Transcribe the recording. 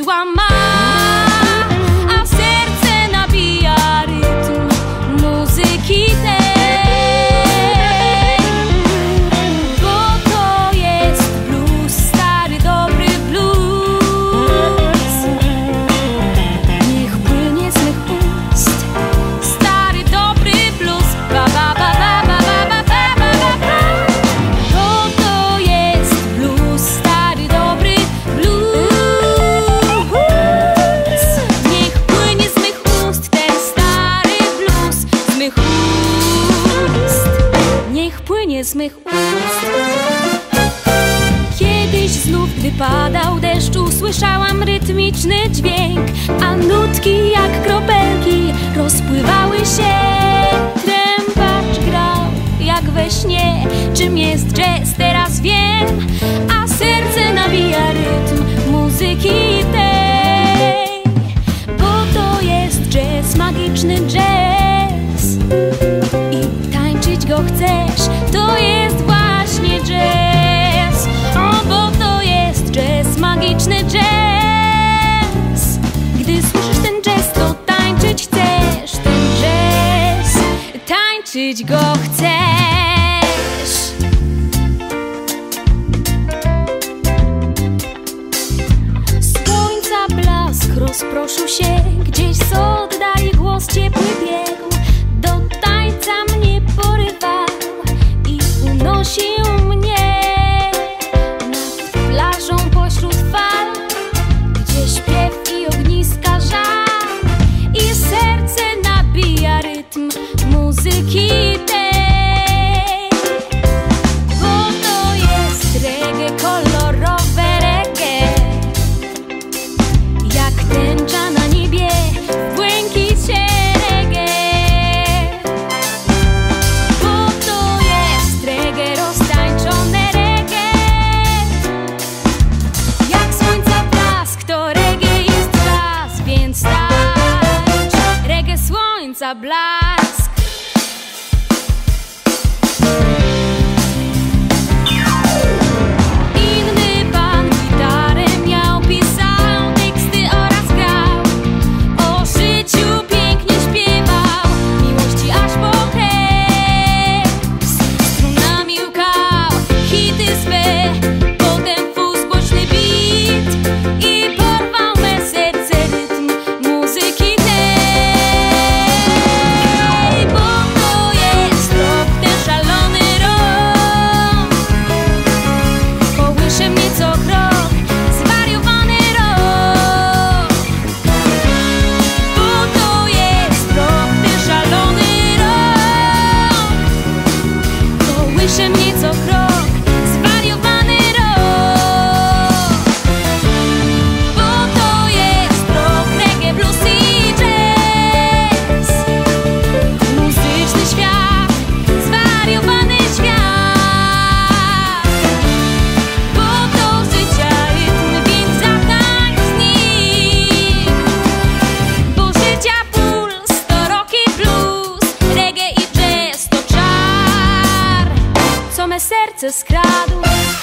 skrzydła ma, a serce nabija rytm muzyki tej. Bo to jest blues, stary dobry blues. Niech płynie z mych ust stary dobry blues. Ba, ba, ba, ba, ba, ba, ba, ba, ba, ba. To jest blues, stary dobry blues. Niech płynie z mych ust ten stary blues, z mych ust. Niech płynie z mych ust. Kiedyś znów, gdy padał deszcz, usłyszałam rytmiczny dźwięk, a nutki jak kropelki rozpływały się. Trębacz grał jak we śnie. Czym jest jazz, teraz wiem, a serce nabija rytm muzyki tej. Bo to jest jazz, magiczny jazz i tańczyć go chcesz, to jest właśnie jazz. O, bo to jest jazz, magiczny jazz. Gdy słyszysz ten jazz, to tańczyć chcesz ten jazz, tańczyć go chcesz. Słońca blask rozproszył się, gdzieś z oddali głos ciepły biegł. Do tańca mnie porywał i unosił mnie nad plażą pośród fal, gdzie śpiew i ogniska żal i serce nabija rytm muzyki tej. Bo to jest reggae, kolorowe reggae, jak tęcza na niebie w błękicie reggae. Bo to jest reggae, roztańczone reggae, jak słońca blask, to reggae jest czas, więc tańcz reggae, słońca blask. Inny pan gitarę miał, pisał teksty oraz grał, o życiu pięknie śpiewał, miłości aż po kres. Strunami łkał hity swe, potem fuz głośny beat i porwał me serce rytm muzyki tej. Bo to jest rok, ten szalony rok, kołysze mnie co krok, zwariowany rok. Bo to jest rok, ten szalony rok, kołysze mnie co krok, zwariowany rok. Bo to jest rok reggae, blues i jazz, muzyczny świat, zwariowany świat. Bo to życia rytm, więc zatańcz z nim. Bo życia puls to rock i blues, reggae i jazz to czar, co me serce skradł.